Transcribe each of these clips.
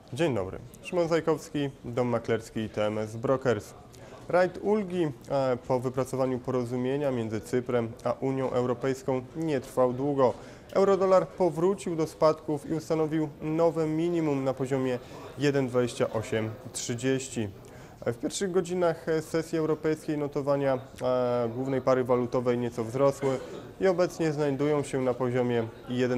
Dzień dobry. Szymon Zajkowski, Dom Maklerski TMS Brokers. Rajd ulgi po wypracowaniu porozumienia między Cyprem a Unią Europejską nie trwał długo. Eurodolar powrócił do spadków i ustanowił nowe minimum na poziomie 1,2830. W pierwszych godzinach sesji europejskiej notowania głównej pary walutowej nieco wzrosły i obecnie znajdują się na poziomie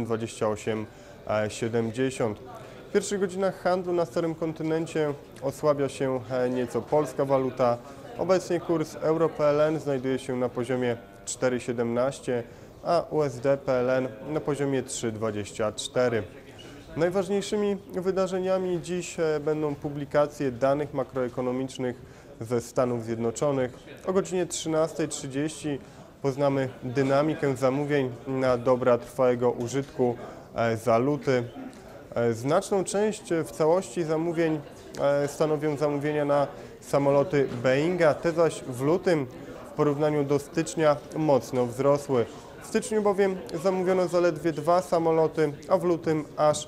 1,2870. W pierwszych godzinach handlu na Starym Kontynencie osłabia się nieco polska waluta. Obecnie kurs euro-PLN znajduje się na poziomie 4,17, a USD-PLN na poziomie 3,24. Najważniejszymi wydarzeniami dziś będą publikacje danych makroekonomicznych ze Stanów Zjednoczonych. O godzinie 13:30 poznamy dynamikę zamówień na dobra trwałego użytku za luty. Znaczną część w całości zamówień stanowią zamówienia na samoloty Boeinga, te zaś w lutym w porównaniu do stycznia mocno wzrosły. W styczniu bowiem zamówiono zaledwie 2 samoloty, a w lutym aż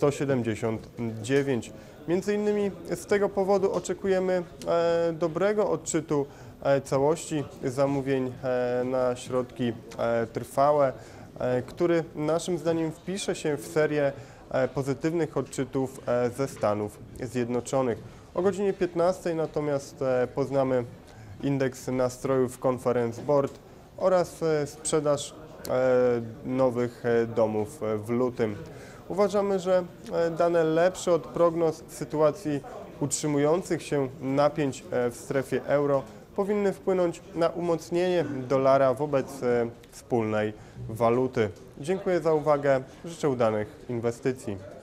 179. Między innymi z tego powodu oczekujemy dobrego odczytu całości zamówień na środki trwałe, który naszym zdaniem wpisze się w serię pozytywnych odczytów ze Stanów Zjednoczonych. O godzinie 15 natomiast poznamy indeks nastrojów Conference Board oraz sprzedaż nowych domów w lutym. Uważamy, że dane lepsze od prognoz w sytuacji utrzymujących się napięć w strefie euro powinny wpłynąć na umocnienie dolara wobec wspólnej waluty. Dziękuję za uwagę, życzę udanych inwestycji.